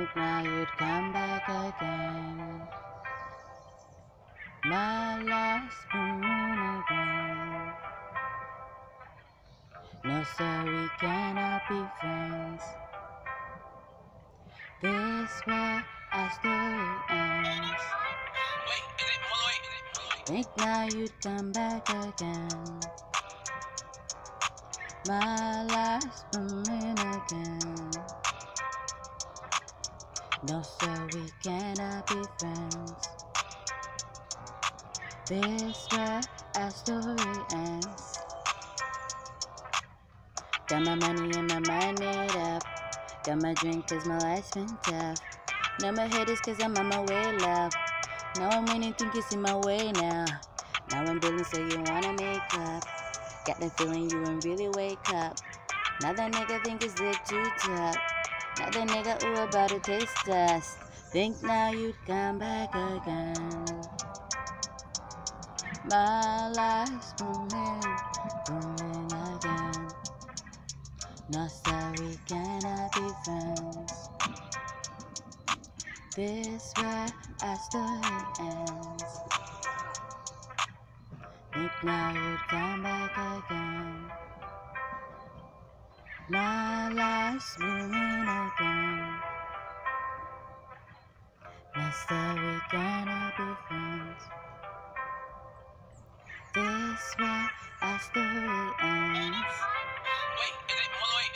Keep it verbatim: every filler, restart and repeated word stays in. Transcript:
Think now you'd come back again. My last moon again. No, sir, we cannot be friends. This where our story ends. Think now you'd come back again. My last moment again. No, sir, we cannot be friends. This where our story ends. Got my money and my mind made up. Got my drink cause my life's been tough. No more haters cause I'm on my way, love. Now I'm winning, think you see my way now. Now I'm building so you wanna make up. Got that feeling you won't really wake up. Now that nigga think it's lit too tough. Now that nigga ooh about to taste test. Think now you'd come back again. My life's booming, booming again. No, sir, we cannot be friends. This where our story ends. Think now you'd come back again. My life's booming again. No, sir, we cannot be friends. This where our story ends.